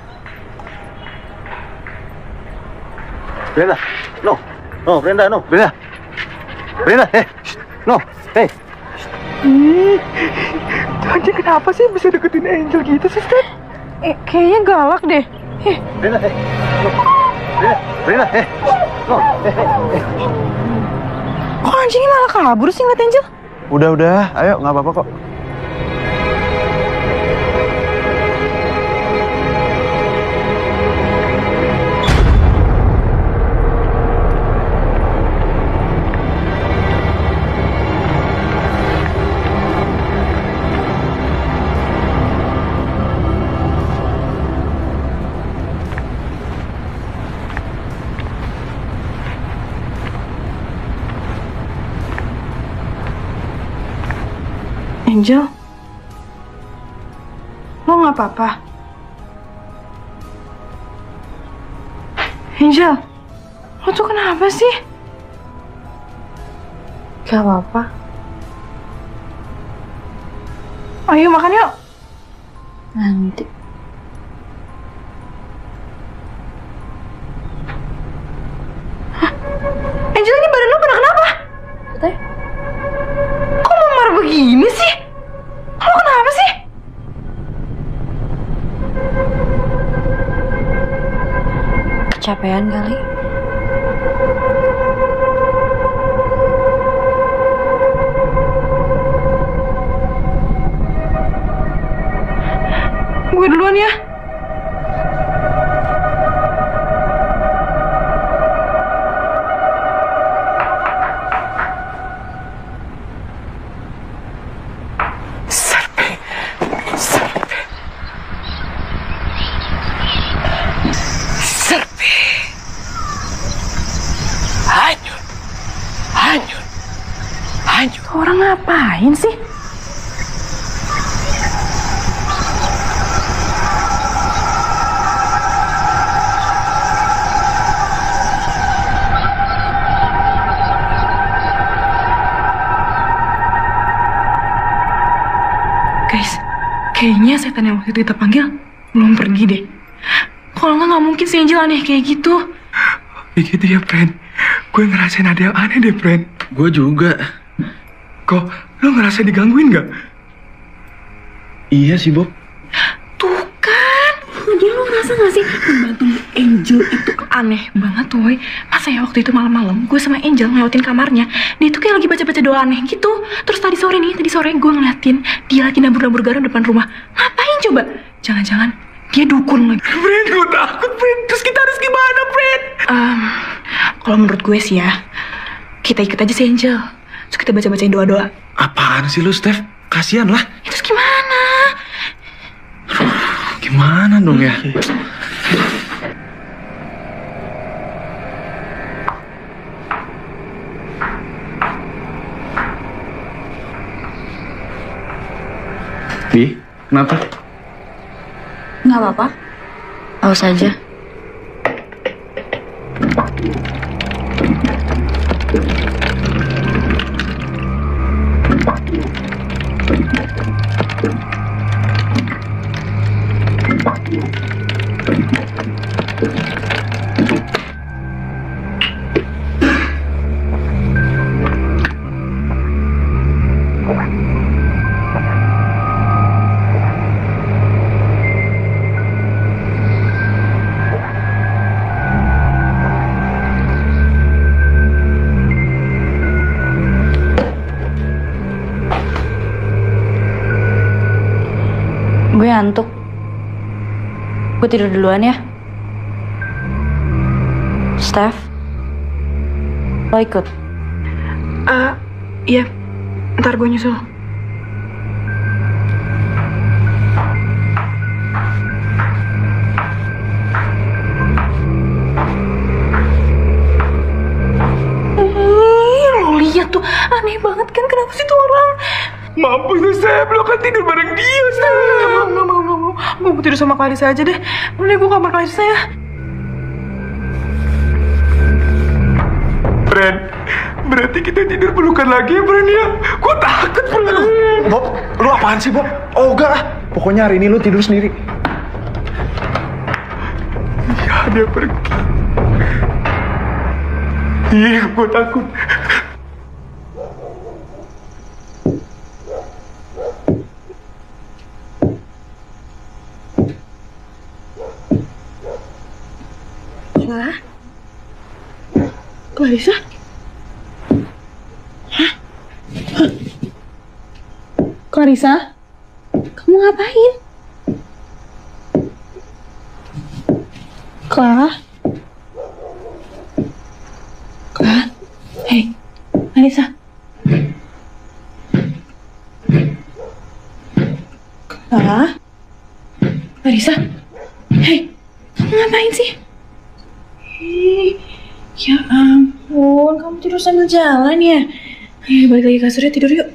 Brenda, no, no, Brenda, no, Brenda, Brenda, eh, no, hey. Ih, Tadi kenapa sih bisa deketin Angel gitu sih, Steph? Eh, kayaknya galak deh. Eh, Brenda, eh, no, Brenda, Brenda, eh, no, eh, eh, eh. kok anjingnya malah kabur sih ngeliat Angel? Udah, udah, ayo, nggak apa-apa kok. Angel, lo nggak apa-apa? Angel, lo tuh kenapa sih? Gak apa-apa. Ayo makan yuk. Nanti. Hah? Angel, ini badan lo pernah kenapa? Katanya? Kok memar begini sih? Lo kenapa sih? Kecapean kali. Gue duluan ya. Orang ngapain sih? Guys, kayaknya setan yang waktu itu kita panggil belum pergi deh. Kok Kalau nggak nggak mungkin si Angel aneh kayak gitu. Begitu ya, friend. Gue ngerasain ada yang aneh deh, friend. Gue juga. Kok lo ngerasa digangguin nggak? Iya sih, Bob. Tuh kan, lagian lo ngerasa gak sih membantu Angel itu aneh banget woy. Masa ya waktu itu malam-malam gue sama Angel ngelewatin kamarnya, dia tuh kayak lagi baca-baca doa aneh gitu. Terus tadi sore nih, tadi sore gue ngeliatin dia lagi nabur-nabur garam depan rumah. Ngapain coba? Jangan-jangan dia dukun lagi. Friend, gue takut, friend. Terus kita harus gimana, friend? Um, kalau menurut gue sih ya, kita ikut aja si Angel. Terus kita baca-bacain doa-doa. Apaan sih lu, Steph? Kasian lah. Ya, terus gimana? Gimana dong ya? Bi, kenapa? Nggak apa-apa. Awas aja. Gue ngantuk. Gue tidur duluan ya. Steph, lo ikut? Uh, iya, ntar gue nyusul. Lo lihat tuh, aneh banget kan, kenapa sih tuh orang? Mampus tuh, Steph. Lo kan tidur bareng dia, Steph. Gak mau, gak mau, gak mau. Gue mau tidur sama Clarissa aja deh. Boleh gue kamar Clarissa ya? Friend, berarti kita tidur pelukan lagi ya, friend ya? Gue takut, friend. Bob, lu apaan sih, Bob? Oh, enggak lah. Pokoknya hari ini lu tidur sendiri. Iya, dia pergi. Iya, gue takut. Hah? Clarissa? Hah? Hah? Clarissa? Kamu ngapain? Clara? Clara? Hei, Clarissa? Clara? Clarissa? Hei, kamu ngapain sih? Hei, ya ampun, kamu tidur sambil jalan ya? Ayo balik lagi kasurnya, tidur yuk.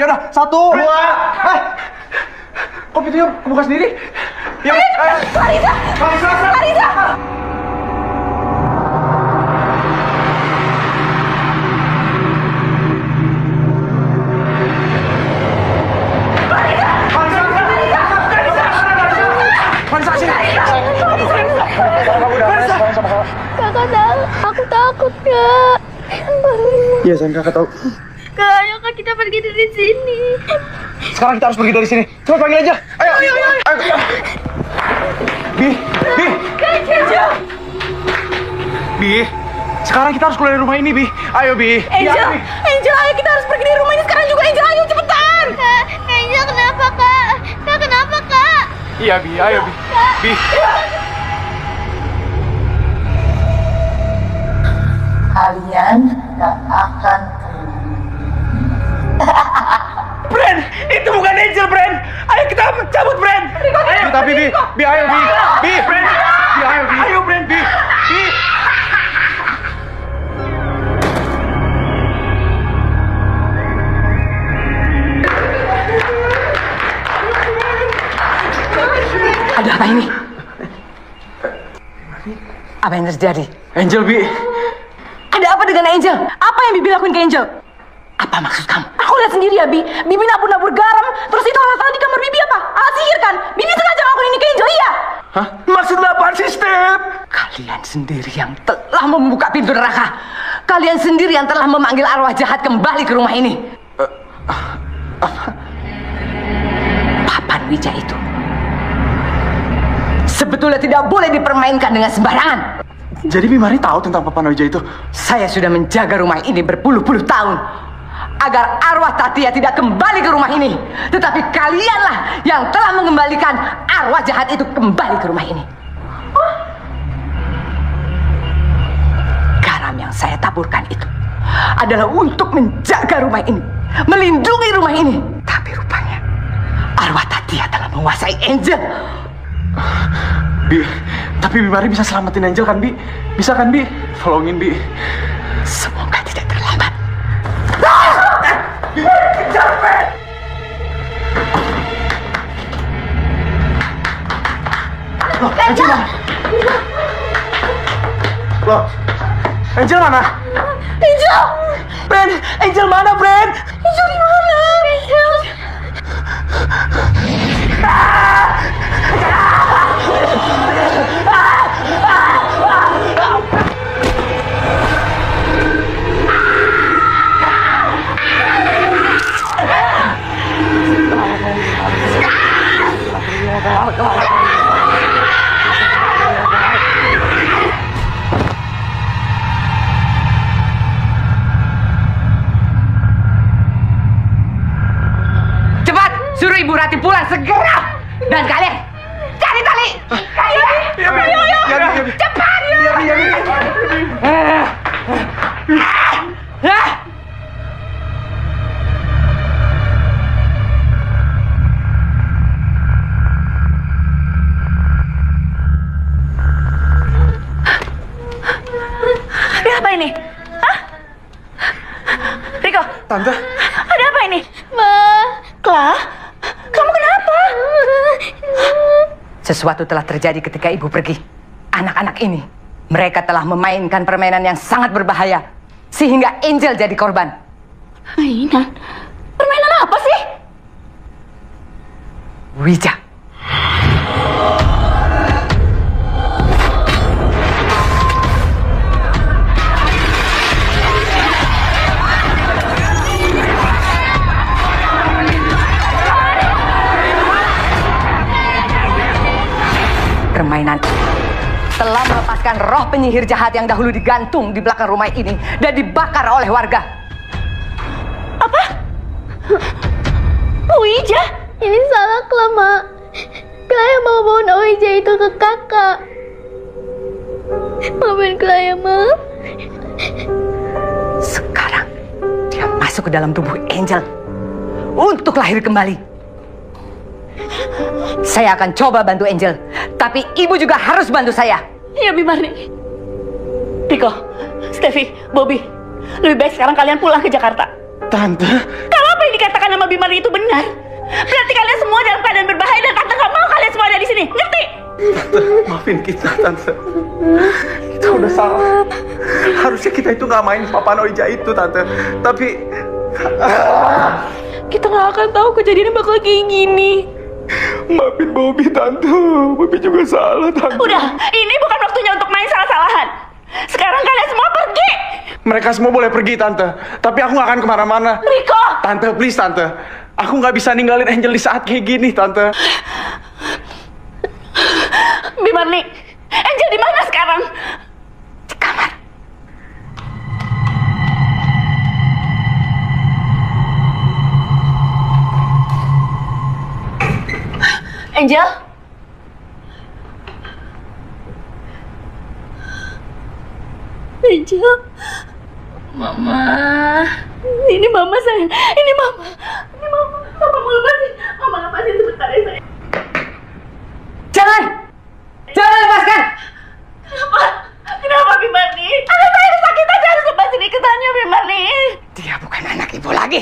udah. Satu, dua. Eh, kok pintunya kebuka sendiri? Ya, eh. Marisa! Marisa! Marisa! Kakak tahu, aku takut kak. Iya sayang, kakak tahu. Kak, ayo kak kita pergi dari sini. Sekarang kita harus pergi dari sini. Coba panggil aja. Ayo, ayo, ayo. ayo. Bi, Bi. Kenjo. Bi, sekarang kita harus keluar dari rumah ini, Bi. Ayo, Bi. Angel, Ya, Bi. Angel, ayo kita harus pergi dari rumah ini sekarang juga. Angel, ayo cepetan. Kak, Kenjo kenapa kak? Kak kenapa kak? Iya, Bi. Ayo, Bi. Bi. Kalian gak akan Bren, itu bukan Angel, Bren. Ayo kita cabut, Bren. Ayo, tapi Bi, Bi, ayo, Bi. Bi, Bren. Bi, ayo, Bi. Ayo, Bren, Bi. Bi. Ada apa ini? Apa yang terjadi? Angel, Bi. Ada apa dengan Angel? Apa yang Bibi lakuin ke Angel? Apa maksud kamu? Aku lihat sendiri ya, Bi. Bibi nabur-nabur garam. Terus itu alat-alat di kamar Bibi apa? Alat sihir kan? Bibi sengaja ngelakuin ini ke Angel, iya? Hah? Maksudnya apaan sih, Step? Kalian sendiri yang telah membuka pintu neraka. Kalian sendiri yang telah memanggil arwah jahat kembali ke rumah ini. Uh, apa? Papan Wija itu sebetulnya tidak boleh dipermainkan dengan sembarangan. Jadi Bimari tahu tentang Papan Wija itu? Saya sudah menjaga rumah ini berpuluh-puluh tahun agar arwah Tatia tidak kembali ke rumah ini. Tetapi kalianlah yang telah mengembalikan arwah jahat itu kembali ke rumah ini. Garam yang saya taburkan itu adalah untuk menjaga rumah ini, melindungi rumah ini. Tapi rupanya arwah Tatia telah menguasai Angel. Bi, tapi Bimari bisa selamatin Angel kan, Bi? Bisa kan, Bi? Tolongin, Bi. Semoga tidak terlambat. Kejar, Bi! Loh, Angel mana? Loh, Angel mana? Angel! Bren, Angel mana, Bren? Angel di mana? Angel. Cepat, suruh Ibu Rati pulang segera. Dan kalian, cari tali. Kalian, Iya, Bi. ayo, ayo, Iya, Bi, iya, Bi. cepat. Iya, Bi, iya, Bi. Ah! Ada apa ini? Hah? Riko? Tante? Ada apa ini? Ma. Kla? Kamu kenapa? Sesuatu telah terjadi ketika ibu pergi. Anak-anak ini, mereka telah memainkan permainan yang sangat berbahaya, sehingga Angel jadi korban. Permainan? Permainan apa sih? Wija. Permainan telah melepaskan roh penyihir jahat yang dahulu digantung di belakang rumah ini dan dibakar oleh warga. Apa? Wija? Ini salah Kla, Mak. Kla yang mau bawa Wija itu ke kakak. Maafin Kla ya, Mak. Sekarang dia masuk ke dalam tubuh Angel untuk lahir kembali. Saya akan coba bantu Angel, tapi ibu juga harus bantu saya. Iya, Bimari. Riko, Steffi, Bobby, lebih baik sekarang kalian pulang ke Jakarta. Tante? Kalau apa yang dikatakan dikatakan sama Bimari itu benar, berarti kalian semua dalam keadaan berbahaya dan tante gak mau kalian semua ada di sini, ngerti? Tante, maafin kita, Tante. Kita udah salah. Harusnya kita itu nggak main Papa Noija itu, Tante. Tapi kita nggak akan tahu kejadiannya bakal kayak gini. Maafin Bobby, Tante. Bobby juga salah, Tante. Udah, ini bukan waktunya untuk main salah-salahan. Sekarang kalian semua pergi. mereka semua boleh pergi, Tante. Tapi aku nggak akan kemana-mana. Riko! Tante, please, Tante. Aku nggak bisa ninggalin Angel di saat kayak gini, Tante. Bimarni, Angel di mana sekarang? Di kamar. Angel? Angel? Mama. Ini mama sayang. Ini mama. Ini mama. Mama mau lepasin. Mama lepasin sebentar ya sayang. Jangan! Jangan lepaskan! Kenapa? Kenapa Bimarni? Anak saya sakit aja harus lepasin ikatannya Bimarni. Dia bukan anak ibu lagi.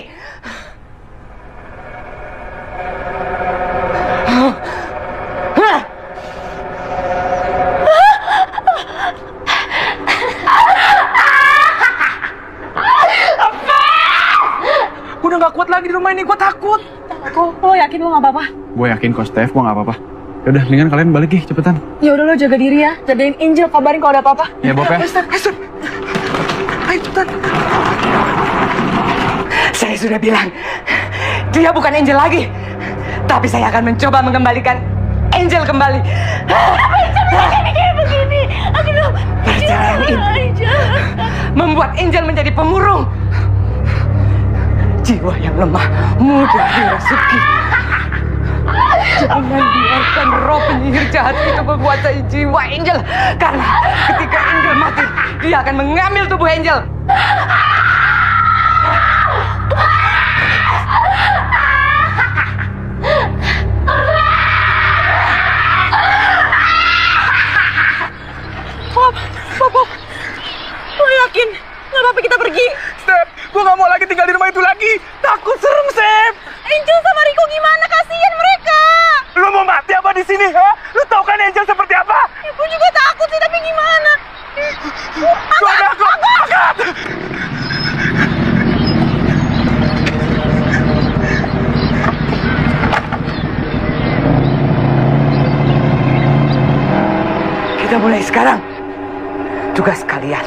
Udah gak kuat lagi di rumah ini, gue takut. Kok lo yakin lo gak apa-apa? Gue yakin kok, Steph, gue gak apa-apa. Yaudah, mendingan kalian balik nih, cepetan. Ya udah lo jaga diri ya, jagain Angel, kabarin kalau ada apa-apa. Ya, Bob ya. Ayo, Steph, ayo, Steph. Ayo, cepetan. Saya sudah bilang, dia bukan Angel lagi. Tapi saya akan mencoba mengembalikan Angel kembali. Apa Angel jadi kayak begini? Aduh, Perjalanan ini membuat Angel menjadi pemurung. Jiwa yang lemah mudah dirasuki. Jangan biarkan roh penyihir jahat itu menguasai jiwa Angel. Karena ketika Angel mati, dia akan mengambil tubuh Angel. Bob, Bob, Bob. Lo yakin? Gak apa-apa kita pergi? Steph, gue gak mau lagi tinggal di rumah itu lagi. Takut, serem, Steph. Angel sama Riko gimana? Kasian mereka. Lu mau mati apa di sini, ha? Lu tau kan Angel seperti apa? Ibu juga takut sih, tapi gimana? Gue ada aku, angkat! Kita mulai sekarang. Tugas kalian.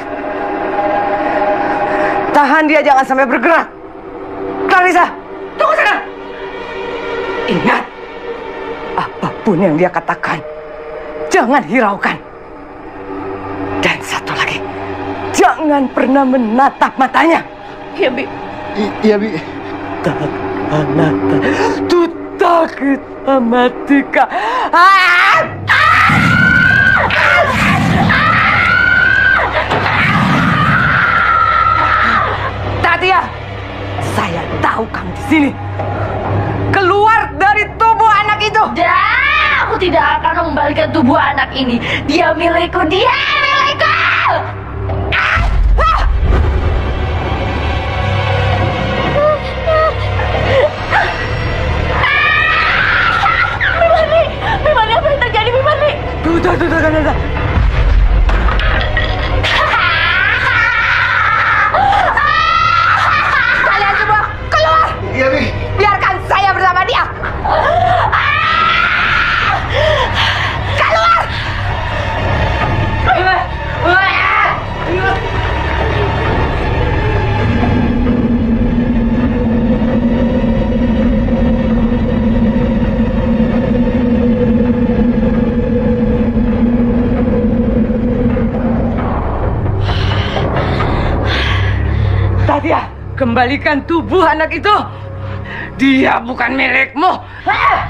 Tahan dia, jangan sampai bergerak. Clarissa, tunggu sana. Ingat, apapun yang dia katakan, jangan hiraukan. Dan satu lagi, jangan pernah menatap matanya. Ya, Bi. Iya, Bi. Takanata, tutakut amatika. Ah! Tatia, saya tahu kamu di sini. Keluar dari tubuh anak itu. Dah, aku tidak akan mengembalikan tubuh anak ini. Dia milikku, dia milikku. Ah! Ah! Bimarni, Bimarni apa yang terjadi Bimarni? Tuh, tuh, tuh, tuh, tuh, tuh. Kalian semua keluar. Iya, Bi. Biarkan saya bersama dia. Keluar. Tatia, kembalikan tubuh anak itu. Dia bukan milikmu. Ah!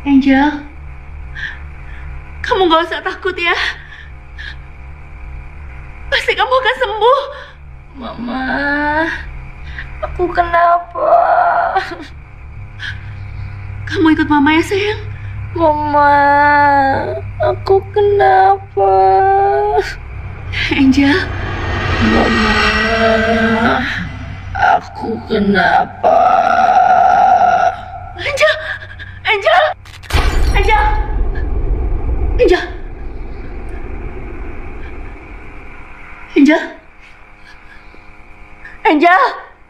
Angel, kamu gak usah takut ya. Pasti kamu akan sembuh. Mama, aku kenapa? Kamu ikut mama ya sayang. Mama, aku kenapa? Angel. Mama, aku kenapa? Angel, Angel, Angel, Angel, Angel, Angel.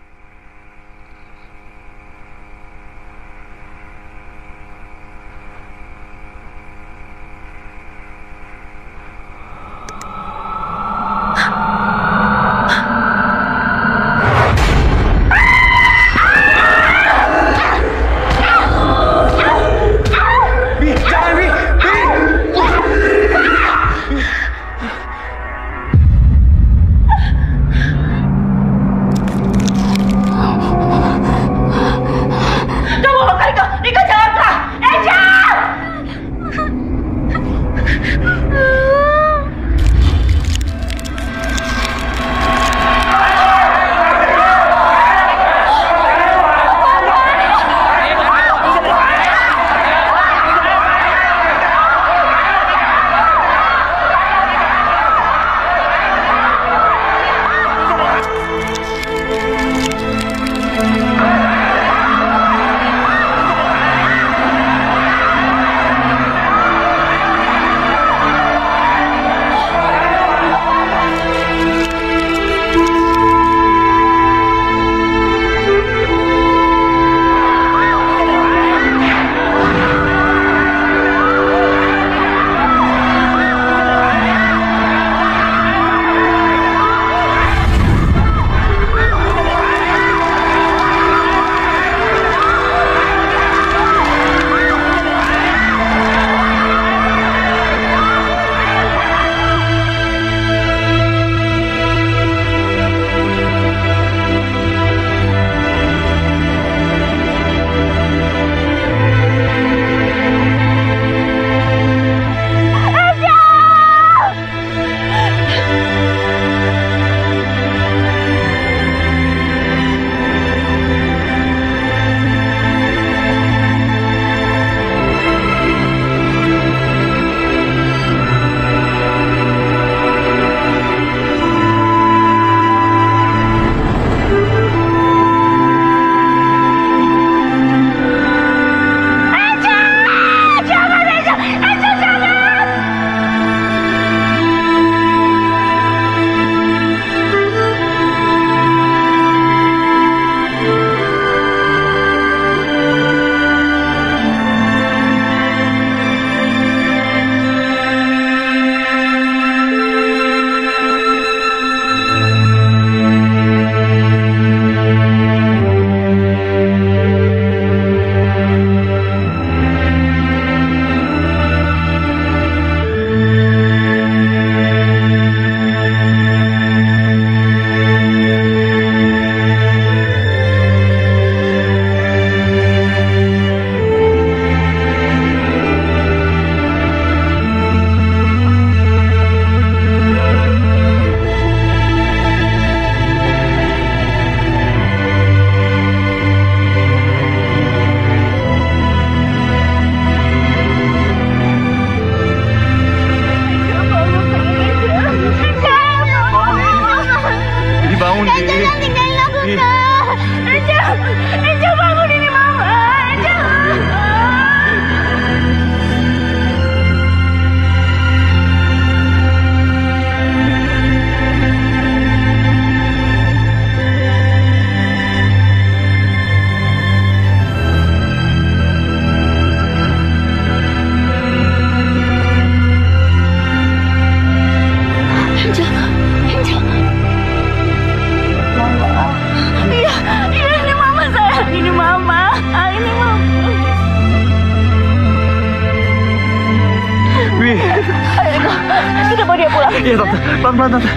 Iya tante, pelan-pelan tante.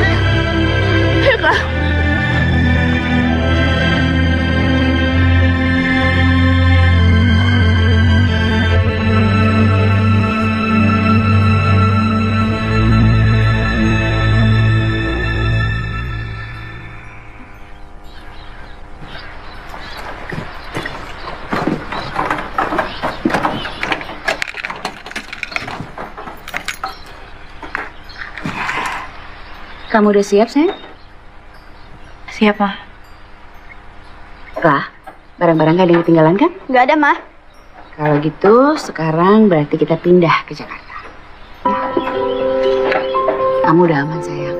Ayo kak. Kamu udah siap, sayang? Siap, Ma. Lah, barang-barang gak ada yang ketinggalan kan? Nggak ada, Ma. Kalau gitu, sekarang berarti kita pindah ke Jakarta. Kamu udah aman, sayang.